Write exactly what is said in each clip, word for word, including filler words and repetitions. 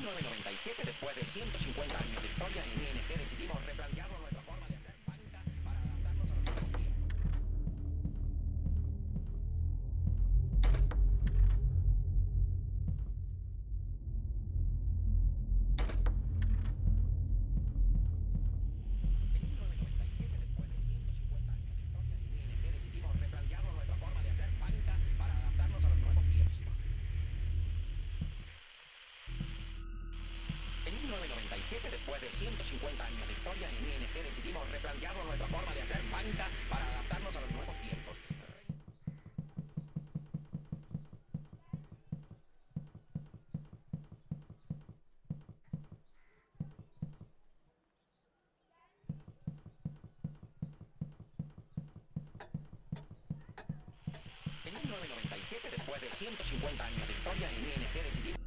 mil novecientos noventa y siete, después de ciento cincuenta años de historia, en I N G decidimos replantearnos nuestra forma de hacer banca para adaptarnos a los nuevos tiempos. En mil novecientos noventa y siete, después de ciento cincuenta años de historia, en I N G decidimos replantearnos nuestra forma de hacer banca para adaptarnos a los nuevos tiempos. En mil novecientos noventa y siete, después de ciento cincuenta años de historia, en I N G decidimos...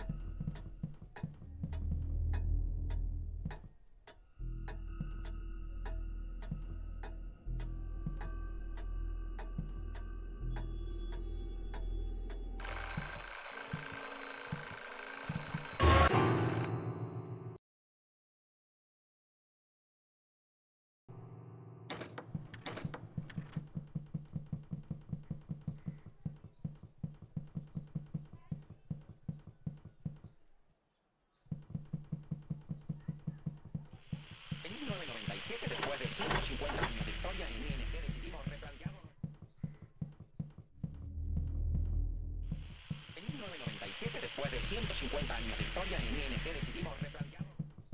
En mil novecientos noventa y siete, después de ciento cincuenta años de historia, en I N G decidimos replantearnos... En mil novecientos noventa y siete, después de ciento cincuenta años de historia, en I N G decidimos replantearnos...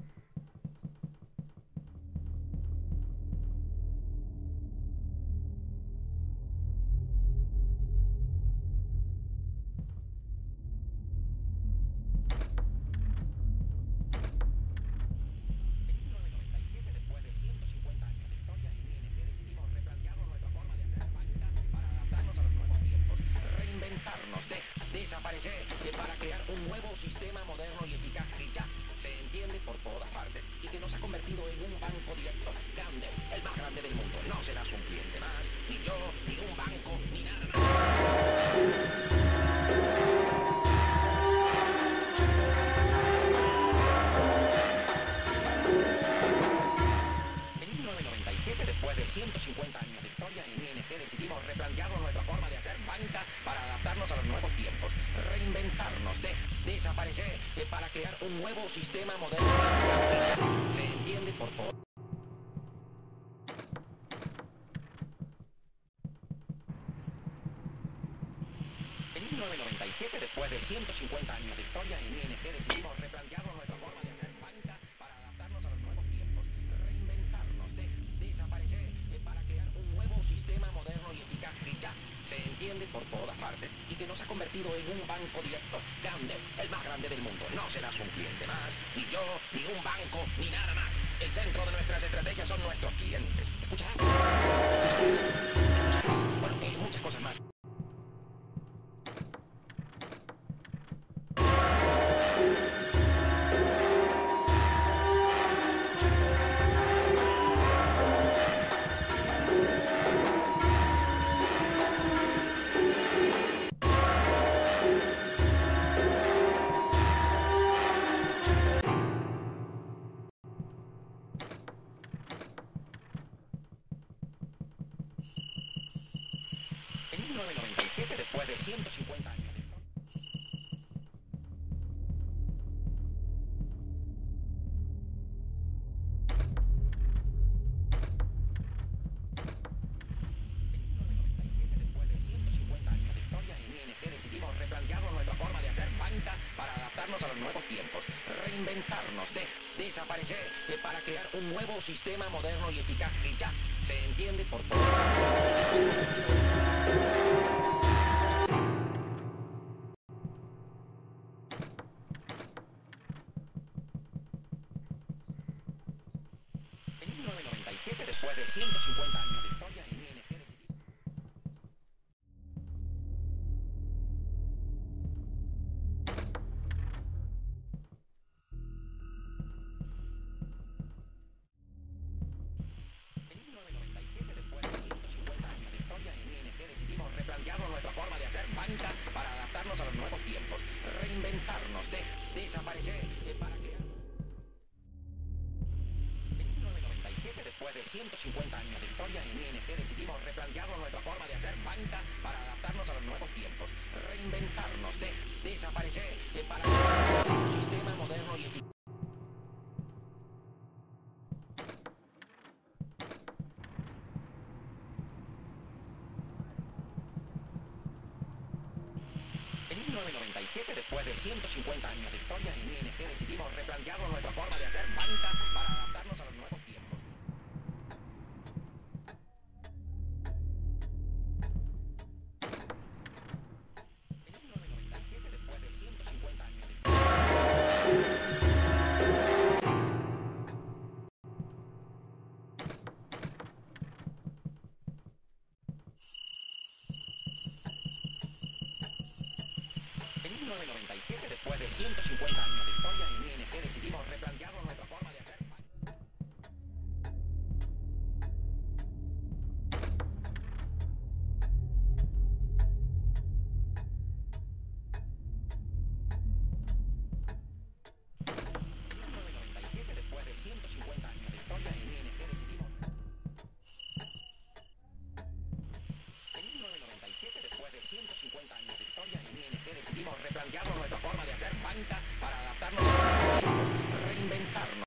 Desaparecer para crear un nuevo sistema moderno y eficaz que ya se entiende por todas partes y que nos ha convertido en un banco directo grande, el más grande del mundo. No serás un cliente más, ni yo, ni un banco, ni nada más. En mil novecientos noventa y siete, después de ciento cincuenta años de historia, en I N G decidimos replantearnos nuestra forma de hacer banca para adaptarnos a los nuevos tiempos, reinventarnos, de desaparecer para crear un nuevo sistema moderno que ya se entiende por todo. En mil novecientos noventa y siete, después de ciento cincuenta años de historia, en I N G decidimos replantearnos nuestra forma de hacer banca para adaptarnos a los nuevos tiempos, reinventarnos, de desaparecer para crear un nuevo sistema moderno y eficaz que ya se entiende por todas partes y que nos ha convertido en un banco directo grande, el más grande del mundo. No serás un cliente más, ni yo, ni un banco, ni nada más. El centro de nuestras estrategias son nuestros clientes. ¿Escuchas? ¿Escuchas? Bueno, eh, muchas cosas más. En mil novecientos noventa y siete, después de ciento cincuenta años de historia. En I N G decidimos replantearnos nuestra forma de hacer banca para adaptarnos a los nuevos tiempos, reinventarnos, de desaparecer para crear un nuevo sistema moderno y eficaz que ya se entiende por todos. En mil novecientos noventa y siete, después de ciento cincuenta años de historia, en I N G decidimos... En mil novecientos noventa y siete, después de ciento cincuenta años de historia, en I N G decidimos replantearnos nuestra forma de hacer banca para adaptarnos a los nuevos tiempos, reinventarnos, de desaparecer para que ciento cincuenta años de historia, en I N G decidimos replantearnos nuestra forma de hacer banca para adaptarnos a los nuevos tiempos, reinventarnos, de desaparecer, eh, para un sistema moderno y eficaz. En mil novecientos noventa y siete, después de ciento cincuenta años de historia, en I N G decidimos replantearnos nuestra forma de hacer banca para adaptarnos a los nuevos tiempos. En mil novecientos noventa y siete, después de ciento cincuenta años de En mil novecientos noventa y siete, después de ciento cincuenta años de historia, en I N G decidimos replantearnos nuestra forma de hacer banca. En mil novecientos noventa y siete, después de ciento cincuenta años de historia, en I N G decidimos... En mil novecientos noventa y siete, después de ciento cincuenta años de historia, en I N G decidimos replantearnos nuestra forma de hacer banca para adaptarnos a los nuevos tiempos, reinventarnos.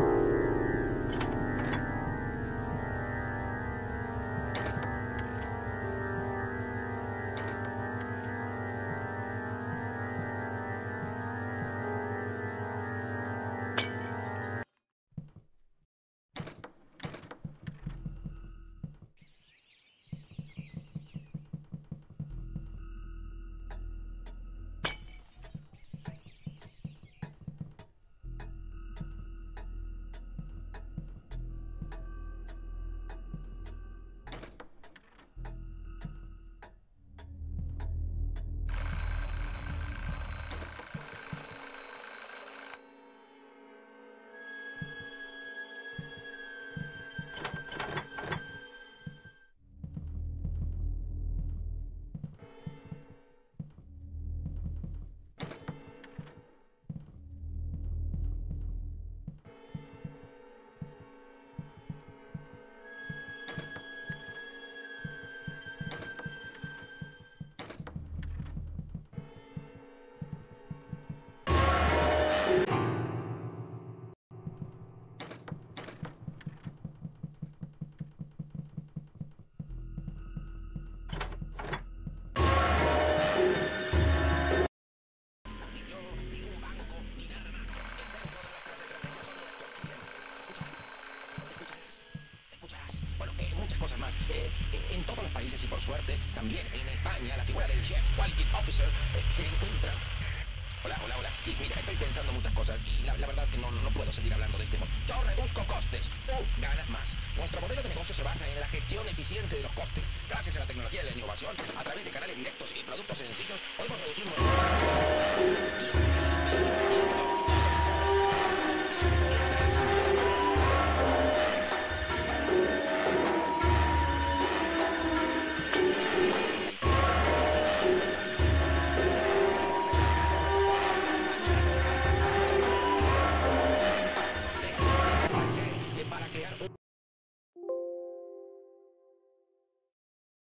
Cosas más. Eh, en todos los países y por suerte, también en España, la figura del Chief Quality Officer eh, se encuentra... Hola, hola, hola. Sí, mira, estoy pensando muchas cosas y la, la verdad que no, no puedo seguir hablando de este modo. Yo reduzco costes, tú ganas más. Nuestro modelo de negocio se basa en la gestión eficiente de los costes. Gracias a la tecnología y la innovación, a través de canales directos y productos sencillos, podemos reducir...